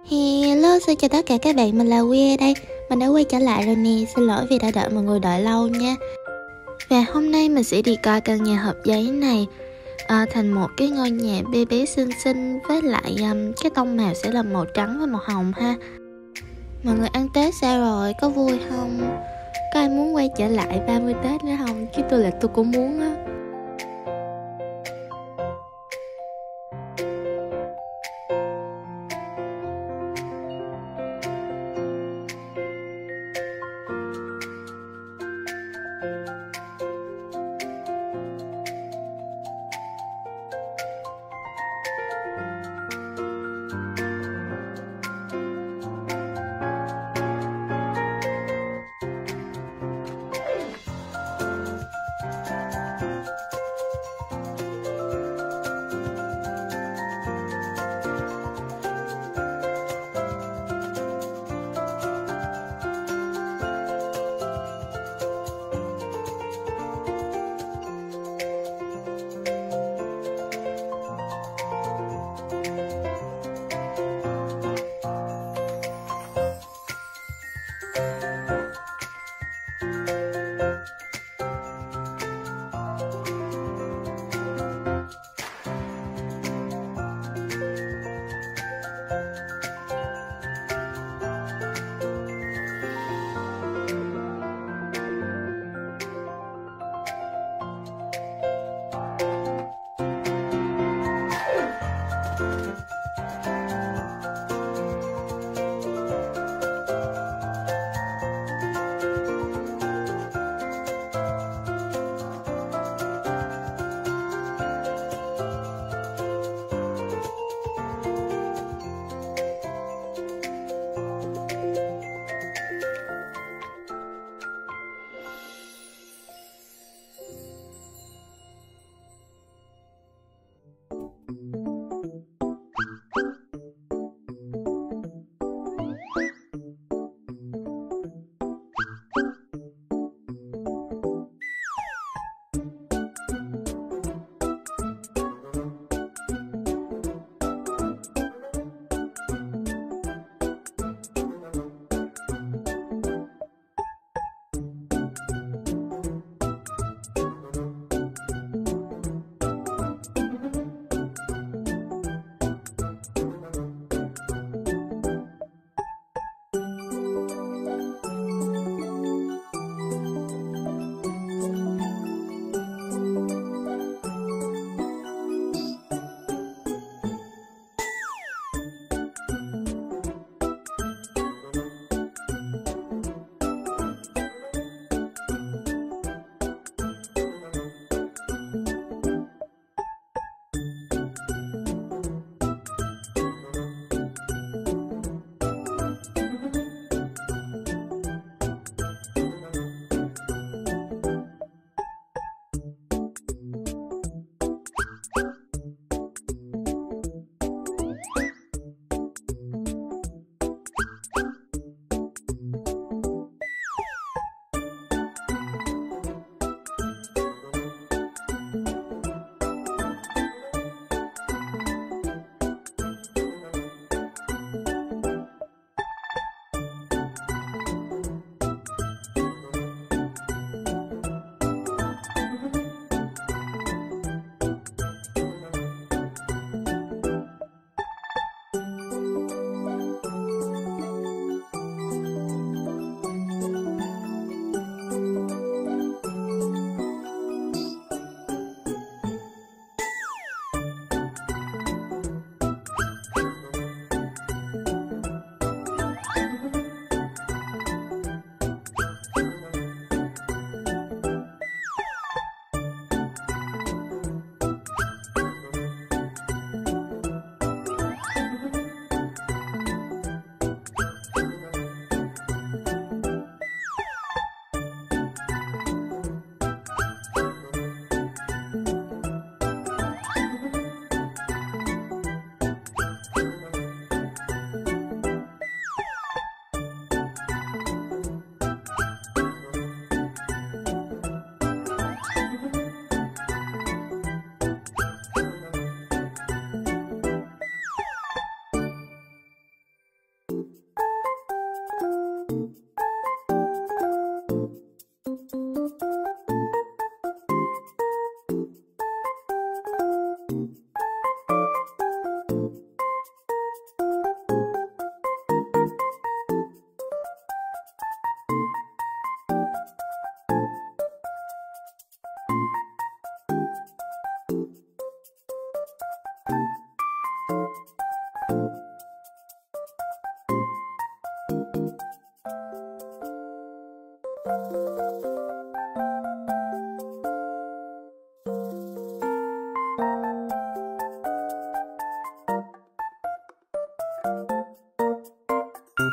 Hello, xin chào tất cả các bạn, mình là Quy đây. Mình đã quay trở lại rồi nè, xin lỗi vì đã đợi mọi người đợi lâu nha. Và hôm nay mình sẽ đi coi căn nhà hộp giấy này thành một cái ngôi nhà bé bé xinh xinh, với lại cái tông màu sẽ là màu trắng và màu hồng ha. Mọi người ăn Tết sao rồi, có vui không? Có ai muốn quay trở lại 30 Tết nữa không? Chứ tôi cũng muốn á.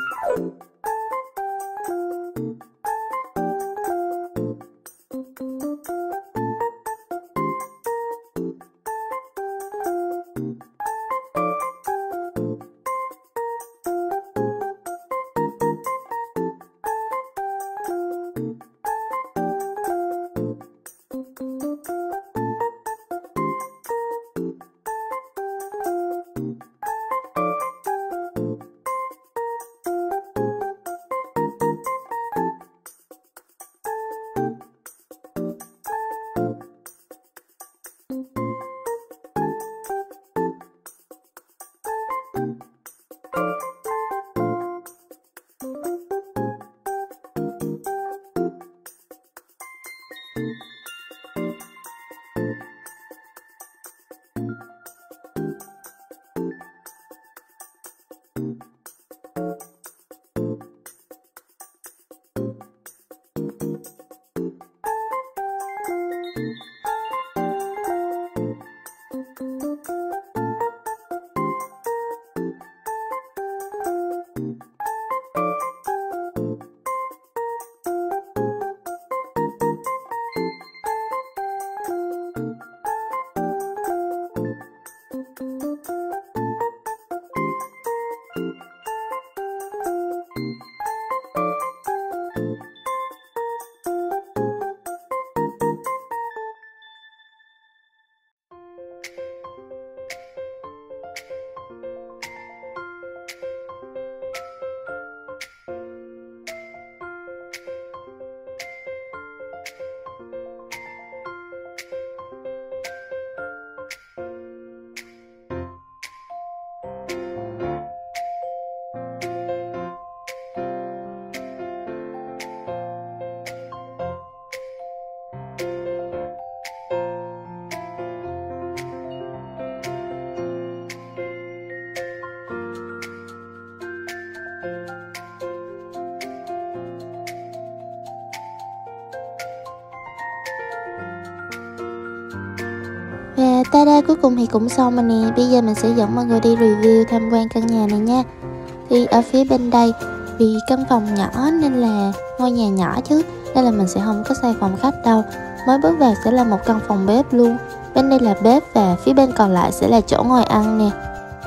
Và ta-da, cuối cùng thì cũng xong rồi nè. Bây giờ mình sẽ dẫn mọi người đi review tham quan căn nhà này nha. Thì ở phía bên đây, vì căn phòng nhỏ nên là ngôi nhà nhỏ chứ, nên là mình sẽ không có xây phòng khách đâu. Mới bước vào sẽ là một căn phòng bếp luôn. Bên đây là bếp và phía bên còn lại sẽ là chỗ ngồi ăn nè.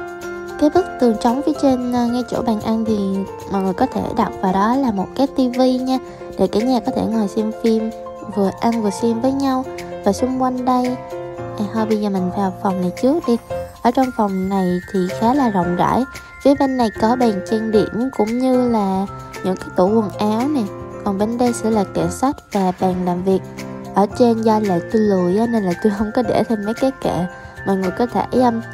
Cái bức tường trống phía trên ngay chỗ bàn ăn thì mọi người có thể đặt vào đó là một cái tivi nha, để cả nhà có thể ngồi xem phim, vừa ăn vừa xem với nhau. Và xung quanh đây thôi bây giờ mình vào phòng này trước đi. Ở trong phòng này thì khá là rộng rãi. Phía bên này có bàn trang điểm cũng như là những cái tủ quần áo nè. Còn bên đây sẽ là kệ sách và bàn làm việc. Ở trên do là tôi lười nên là tôi không có để thêm mấy cái kệ. Mọi người có thể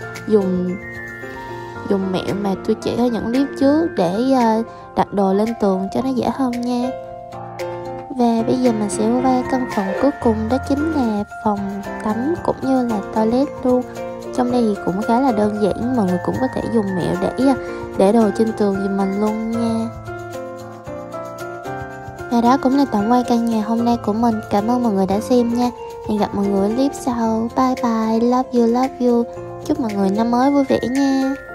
dùng mẹo mà tôi chỉ ở những clip trước để đặt đồ lên tường cho nó dễ hơn nha. Và bây giờ mình sẽ qua căn phòng cuối cùng, đó chính là phòng tắm cũng như là toilet luôn. Trong đây thì cũng khá là đơn giản, mọi người cũng có thể dùng mẹo để đồ trên tường giùm mình luôn nha. Và đó cũng là tổng quan căn nhà hôm nay của mình. Cảm ơn mọi người đã xem nha. Hẹn gặp mọi người ở clip sau. Bye bye, love you. Chúc mọi người năm mới vui vẻ nha.